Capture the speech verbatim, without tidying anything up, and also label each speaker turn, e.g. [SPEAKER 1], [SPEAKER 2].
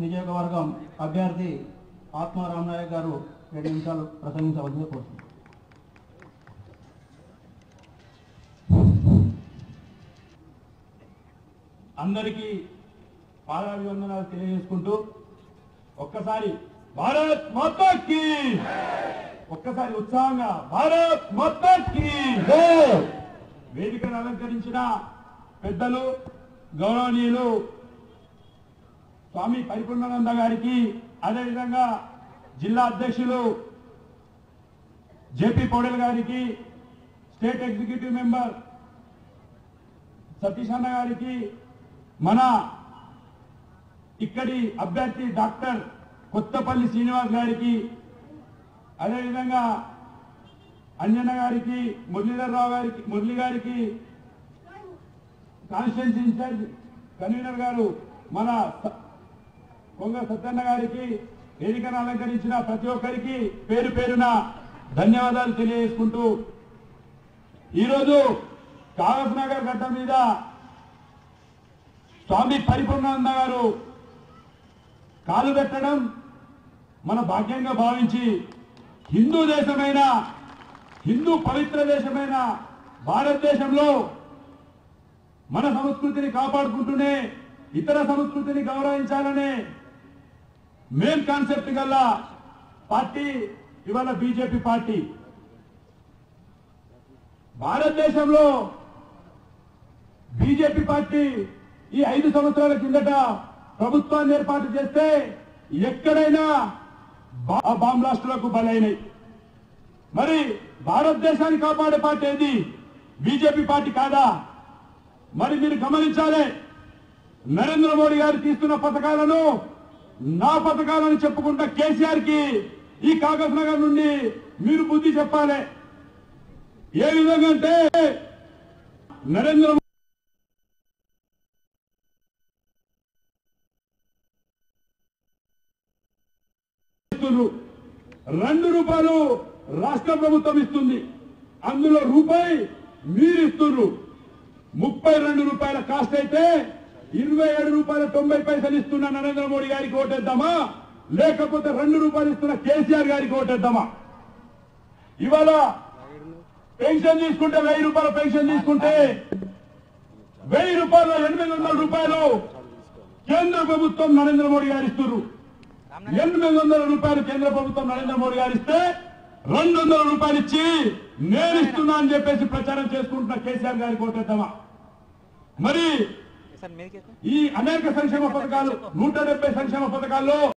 [SPEAKER 1] నియోజకవర్గం అభ్యర్థి ఆత్మ రామనాయక్ గారు ఏడు నిమిషాలు ప్రసంగించవలసింది కోరుతున్నాను. అందరికీ పాదాభివందనాలు తెలియజేసుకుంటూ ఒక్కసారి భారత్ మాతా కీ, ఒక్కసారి ఉత్సాహంగా భారత్ మాతా కీ. వేదికను అలంకరించిన పెద్దలు గౌరవనీయులు స్వామి పరిపూర్ణానంద గారికి, అదేవిధంగా జిల్లా అధ్యక్షులు జేపీ పౌడల్ గారికి, స్టేట్ ఎగ్జిక్యూటివ్ మెంబర్ సతీష్ అన్న గారికి, మన ఇక్కడి అభ్యర్థి డాక్టర్ కొత్తపల్లి శ్రీనివాస్ గారికి, అదేవిధంగా అంజన్న గారికి, మురళీధర్ రావు గారికి, మురళి గారికి, కాన్స్టిట్యూన్సీ ఇన్ఛార్జ్ కన్వీనర్ గారు మన కొంగ సత్యన్న గారికి, వేదికను అలంకరించిన ప్రతి ఒక్కరికి పేరు పేరున ధన్యవాదాలు తెలియజేసుకుంటూ, ఈరోజు కాగజ్ నగర్ గడ్డ మీద స్వామి పరిపూర్ణానంద గారు కాలు పెట్టడం మన భాగ్యంగా భావించి, హిందూ దేశమైన, హిందూ పవిత్ర దేశమైన భారతదేశంలో మన సంస్కృతిని కాపాడుకుంటూనే ఇతర సంస్కృతిని గౌరవించాలనే మెయిన్ కాన్సెప్ట్ గల పార్టీ ఇవాళ బీజేపీ పార్టీ. భారతదేశంలో బీజేపీ పార్టీ ఈ ఐదు సంవత్సరాల కిందట ప్రభుత్వాన్ని ఏర్పాటు చేస్తే ఎక్కడైనా బాంబ్ బ్లాస్టులకు బలైనాయి. మరి భారతదేశాన్ని కాపాడే పార్టీ ఏది? బీజేపీ పార్టీ కాదా? మరి మీరు గమనించాలి, నరేంద్ర మోడీ గారు తీస్తున్న పథకాలను నా పథకాలను చెప్పుకుంటా కేసీఆర్ కి ఈ కాగజ్ నగర్ నుండి మీరు బుద్ధి చెప్పాలి. ఏ విధంగా అంటే నరేంద్ర రెండు రూపాయలు రాష్ట్ర ప్రభుత్వం ఇస్తుంది, అందులో రూపాయి మీరు ఇస్తున్నారు. ముప్పై రెండు రూపాయల కాస్ట్ అయితే ఇరవై ఏడు రూపాయల తొంభై పైసలు ఇస్తున్న నరేంద్ర మోడీ గారికి ఓటేద్దామా, లేకపోతే రెండు రూపాయలు ఇస్తున్న కేసీఆర్ గారికి ఓటేద్దామా? ఇవాళ పెన్షన్ తీసుకుంటే వెయ్యి రూపాయల పెన్షన్ తీసుకుంటే వెయ్యి రూపాయలు ఎనిమిది వందల రూపాయలు కేంద్ర ప్రభుత్వం నరేంద్ర మోడీ గారు ఇస్తున్నారు. ఎనిమిది వందల రూపాయలు కేంద్ర ప్రభుత్వం నరేంద్ర మోడీ గారు ఇస్తే రెండు వందల రూపాయలు ఇచ్చి నేను ఇస్తున్నా అని చెప్పేసి ప్రచారం చేసుకుంటున్న కేసీఆర్ గారికి ఓటేద్దామా? మరి ఈ అనేక సంక్షేమ పథకాలు, నూట డెబ్బై సంక్షేమ పథకాల్లో